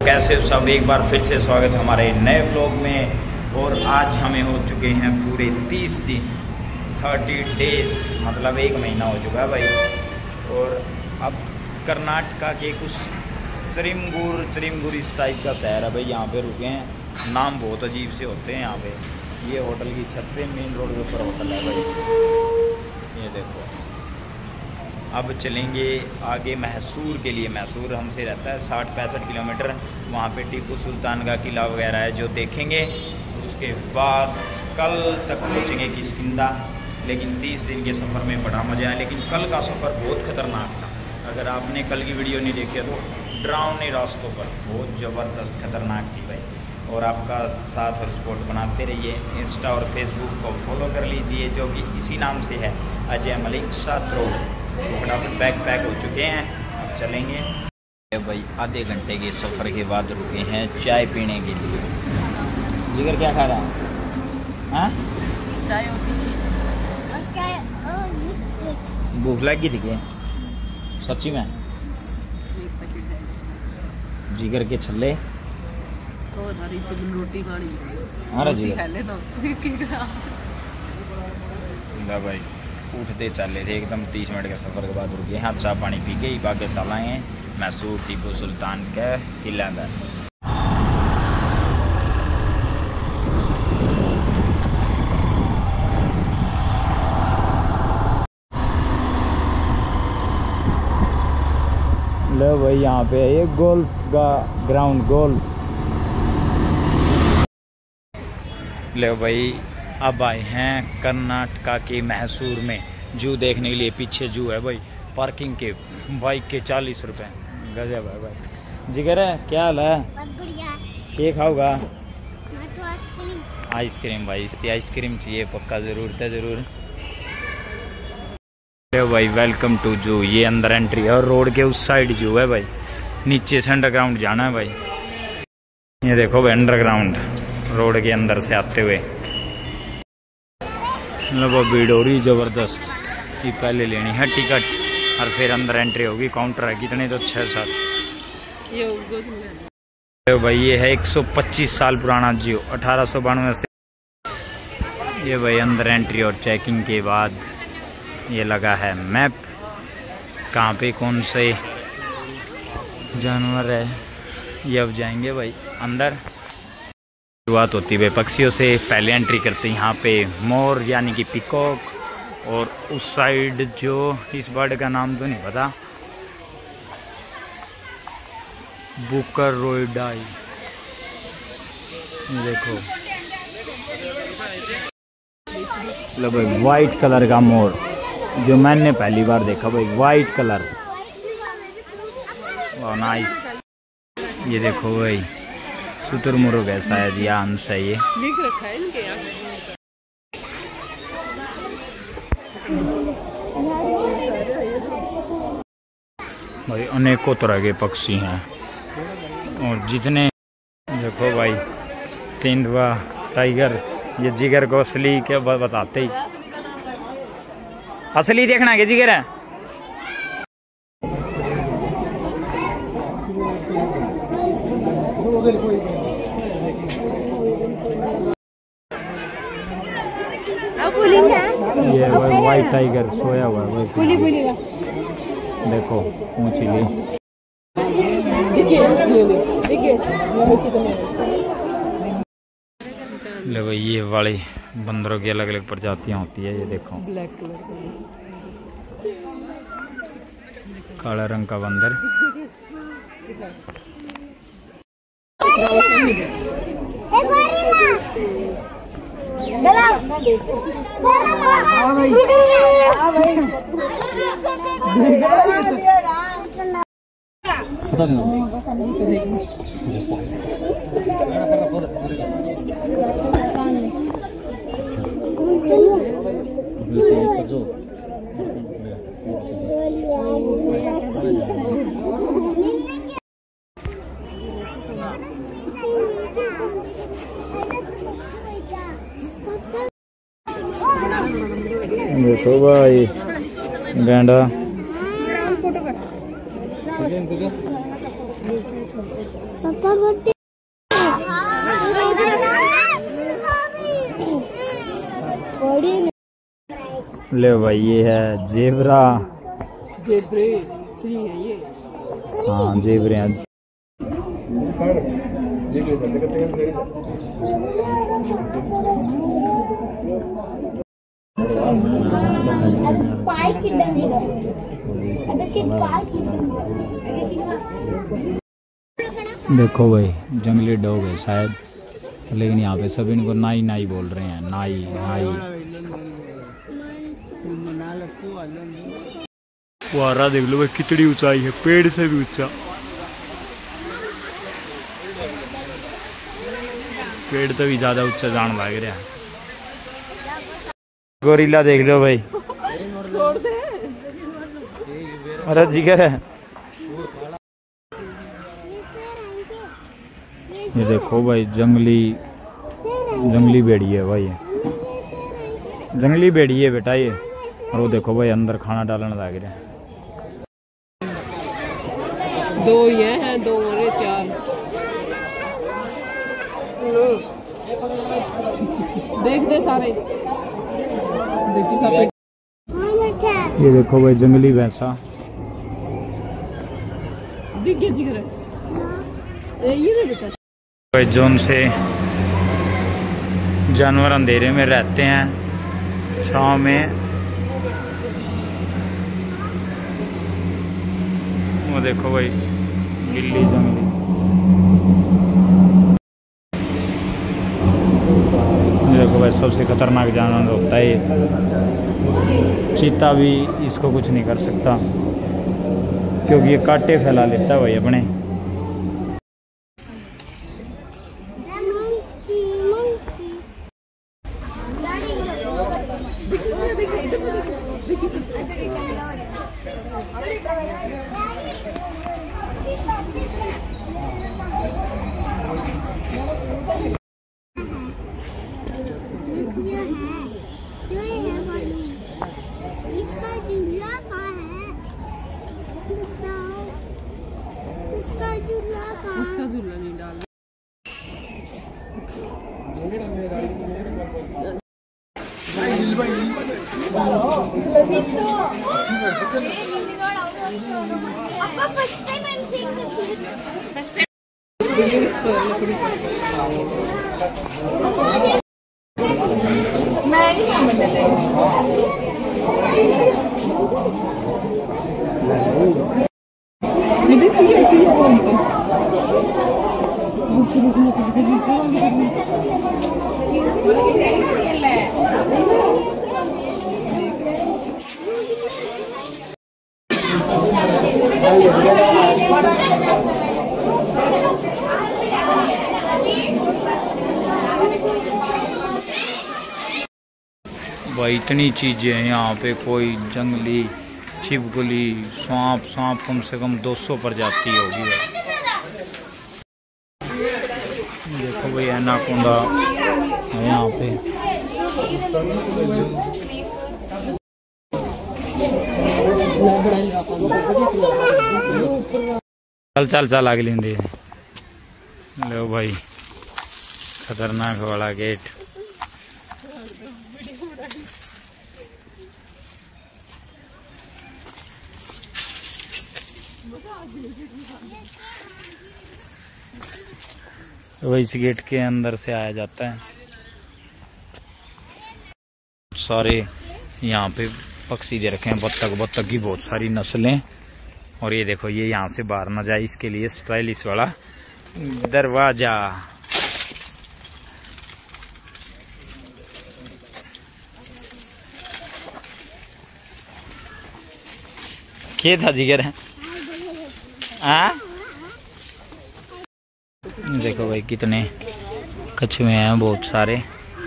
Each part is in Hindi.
कैसे सब, एक बार फिर से स्वागत हमारे नए ब्लॉग में। और आज हमें हो चुके हैं पूरे 30 दिन, 30 डेज, मतलब 1 महीना हो चुका है भाई। और अब कर्नाटका के कुछ चिरिमगुर इस टाइप का शहर है भाई, यहाँ पे रुके हैं। नाम बहुत अजीब से होते हैं यहाँ पे। ये होटल की छत पे मेन रोड के ऊपर होटल है भाई, ये देखो। अब चलेंगे आगे मैसूर के लिए। मैसूर हमसे रहता है 60-65 किलोमीटर। वहाँ पे टीपू सुल्तान का किला वगैरह है जो देखेंगे। उसके बाद कल तक पहुँचेंगे किष्किंधा। लेकिन 30 दिन के सफ़र में बड़ा मज़ा आया, लेकिन कल का सफ़र बहुत ख़तरनाक था। अगर आपने कल की वीडियो नहीं देखी तो डरावने रास्तों पर बहुत ज़बरदस्त खतरनाक थी भाई। और आपका साथ और सपोर्ट बनाते रहिए। इंस्टा और फेसबुक को फॉलो कर लीजिए, जो कि इसी नाम से है, अजय मलिक साथ रोड। फटाफट बैग पैक हो चुके हैं, अब चलेंगे भाई। आधे घंटे के सफ़र के बाद रुके हैं चाय पीने के लिए। जिगर क्या खा रहा है? हाँ, चाय और बिस्किट। भूख लगी थी क्या सच्ची में? जिगर के छल्ले और हरी रोटी खानी। हमारा जिगर खा ले तो भाई उठते चले थे एकदम। 30 मिनट के सफ़र के बाद रुके हैं। चाय पानी पी के ही बाकी चलाएँ मैसूर टीपू सुल्तान के किला का। लो भाई, यहाँ पे है ये गोल्फ का ग्राउंड, गोल्फ। लो भाई, अब आए हैं कर्नाटका के मैसूर में जू देखने के लिए। पीछे जू है भाई, पार्किंग के बाइक के 40 रुपये। गजब है भाई। जिगर है, क्या हाल है? क्या खाओगा? आइसक्रीम भाई, इसकी आइसक्रीम चाहिए पक्का, ज़रूरत है ज़रूर। भाई वेलकम टू जू। ये अंदर एंट्री है और रोड के उस साइड जू है भाई। नीचे से अंडरग्राउंड जाना है भाई। ये देखो भाई, अंडरग्राउंड रोड के अंदर से आते हुए। मतलब भीड़ हो रही ज़बरदस्त। कि पहले लेनी है टिकट और फिर अंदर एंट्री होगी। काउंटर है कितने तो 6-7। भाई ये है 125 साल पुराना जू, 1892 से। ये भाई अंदर एंट्री और चेकिंग के बाद ये लगा है मैप, कहाँ पे कौन से जानवर है। ये अब जाएंगे भाई अंदर। शुरुआत होती है पक्षियों से, पहले एंट्री करते हैं यहाँ पे मोर यानी कि पिकॉक। और उस साइड जो, इस बर्ड का नाम तो नहीं पता, बुकर रोइडाई। देखो लो भाई, वाइट कलर का मोर जो मैंने पहली बार देखा भाई, वाइट कलर। वाह नाइस। ये देखो भाई, शुतुरमुर्ग है शायद, या हंस है ये। लिख रखा है इनके यहाँ। भाई अनेकों तरह के पक्षी हैं। और जितने देखो भाई, तेंदुआ, टाइगर। ये जिगर को असली क्या बताते ही, असली देखना है जिगर है। ये वाइट टाइगर सोया हुआ है। देखो ऊंची ली। ले भाई, ये वाली बंदरों की अलग अलग प्रजातियां होती है। ये देखो, ब्लैक कलर काला रंग का बंदर। देखो भाई गैंडा। ले भाई ये है जेबरा। जेबरे है ये। हाँ जेबरे हैं। देखो भाई जंगली डॉग है शायद, लेकिन यहाँ पे सब इनको नाई नाई बोल रहे हैं। नाई नाई। फुहारा देख लो भाई कितनी ऊंचाई है, पेड़ से भी ऊंचा। पेड़ तो भी ज्यादा ऊंचा जान लग रहा है। गोरिल्ला देख लो भाई। अरे जिगर है। ये देखो भाई जंगली भेड़ी है भाई, जंगली भेड़ी है बेटा ये। और वो देखो भाई अंदर खाना डालने लग रहा है। 2 ये हैं, 2 और 4। देख दे सारे। ये देखो भाई जंगली भैंसा। दिख गया जिगर। ये ना बेटा भाई जोन से जानवर अंधेरे में रहते हैं, छांव में। वो देखो भाई बिल्ली जंगली। देखो भाई सबसे खतरनाक जानवर होता है ये। चीता भी इसको कुछ नहीं कर सकता क्योंकि ये कांटे फैला लेता है भाई अपने। इसका झूला नहीं डाल। भाई इतनी चीजें हैं यहाँ पे। कोई जंगली छिपकली, सांप कम से कम 200 प्रजाति होगी भाई। देखो भाई एनाकोंडा है यहाँ पे। चल आगे लेंगे। लो भाई खतरनाक वाला गेट। तो इस गेट के अंदर से आया जाता है। सारे यहाँ पे पक्षी दे रखे हैं, बत्तख की बहुत सारी नस्लें। और ये देखो ये यहाँ से बाहर ना जाए इसके लिए स्टाइलिश वाला दरवाजा। क्या था जिगर है? देखो भाई कितने कछुए हैं, बहुत सारे।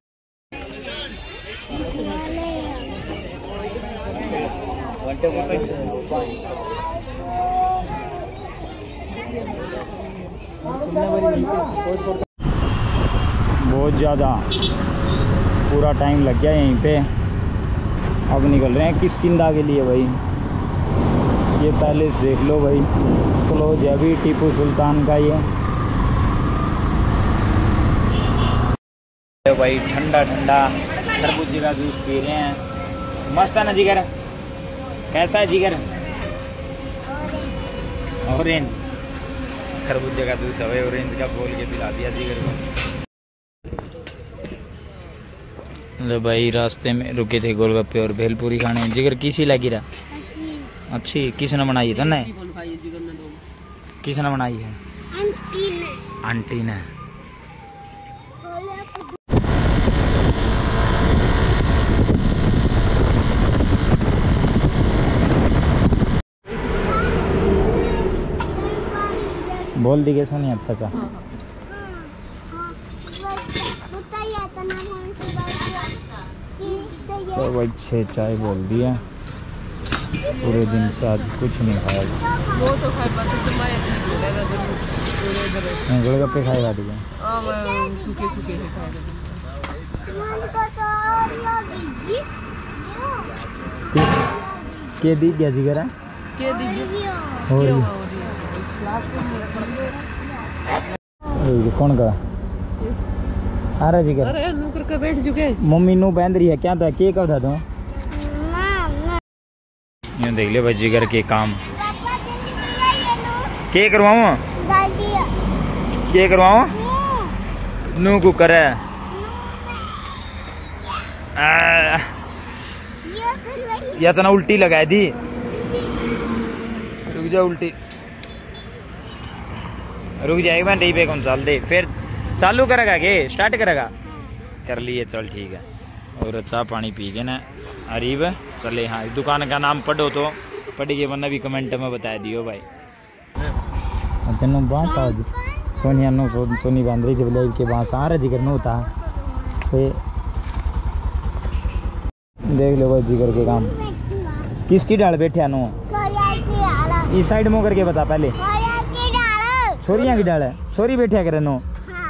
बहुत ज़्यादा पूरा टाइम लग गया यहीं पे। अब निकल रहे हैं किष्किंधा के लिए भाई। ये पैलेस देख लो भाई, क्लोज है अभी, टीपू सुल्तान का ये। भाई ठंडा ठंडा खरबूजे का जूस पी रहे हैं, मस्त है ना जिगर? कैसा है जिगर? ऑरेंज खरबूजे का जूस है, ऑरेंज का बोल के पिला दिया जिगर को। लो भाई रास्ते में रुके थे गोलगप्पे और भेलपूरी खाने। जिगर किसी लगी रहा? अच्छी किसने बनाई था? ना किसने बनाई है? आंटी ने। बोल दी कैसा नहीं? अच्छा अच्छा। तो भाई 6 चाय बोल दिया, पूरे दिन से आज कुछ नहीं खाया। वो तो खाए बात तो मैं गोलगप्पे खाएगा दिया? सूखे सूखे से खाए। के दी क्या जिगर? के दीजिए कौन का? आ रहा जिगर? अरे नू करके बैठ चुके। मम्मी नू बहन रही है क्या था? के कब था तू? यूँ देख ले भाई जिगर के काम। के करवाऊँ? के करवाऊँ? नू को करे या तो ना उल्टी लगा दी। रुक जा, उल्टी रुक जाएगी। मैं नहीं पे कौन चाल दे, फिर चालू करेगा के स्टार्ट करेगा? कर लिए, चल ठीक है। और चाय पानी पी के ना अरीब चले। हाँ दुकान का नाम पढ़ो तो पढ़ के, वरना भी कमेंट में बता दियो भाई। अच्छा नो बांस आज सोनिया नो सोनी बांद्री जब लाइव के बांस आ रहा जिगर नो था। देख लो भाई जिगर के काम। किसकी डाल बैठे नो? इस साइड में करके बता पहले। छोरिया की डाल है, छोरी बैठा करे नो।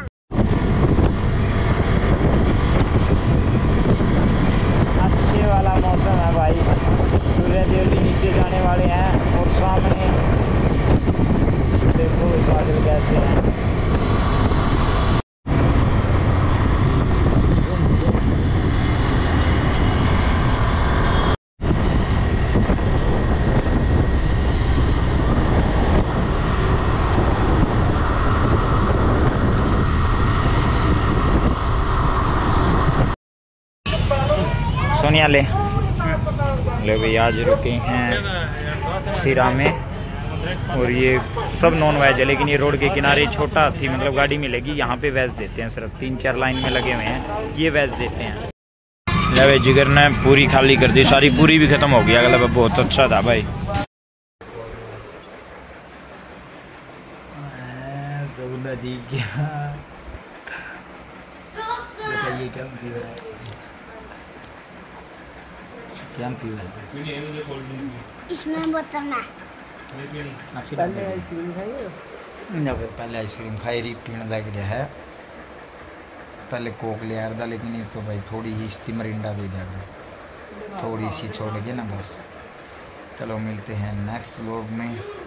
अच्छे वाला मौसम है भाई, सूर्य देव भी नीचे जाने वाले हैं और सामने देखो बादल कैसे हैं। सोनिया ले भाई, आज रुके हैं सिरा में और ये सब नॉन वेज है, लेकिन ये रोड के किनारे छोटा थी, मतलब गाड़ी मिलेगी। यहाँ पे वेज देते हैं, सिर्फ 3-4 लाइन में लगे हुए हैं, ये वेज देते हैं। ले भाई जिगर ने पूरी खाली कर दी, सारी पूरी भी खत्म हो गई। अगला बहुत अच्छा था भाई। क्या इसमें बताना पहले आइसक्रीम खाइए। पहले आइसक्रीम खाई रही, पीने लग रहा है। पहले कोक ले आ रहा था, लेकिन ये तो भाई थोड़ी ही इसकी मरिंडा दे दिया, थोड़ी सी छोड़ के ना बस। चलो मिलते हैं नेक्स्ट व्लॉग में।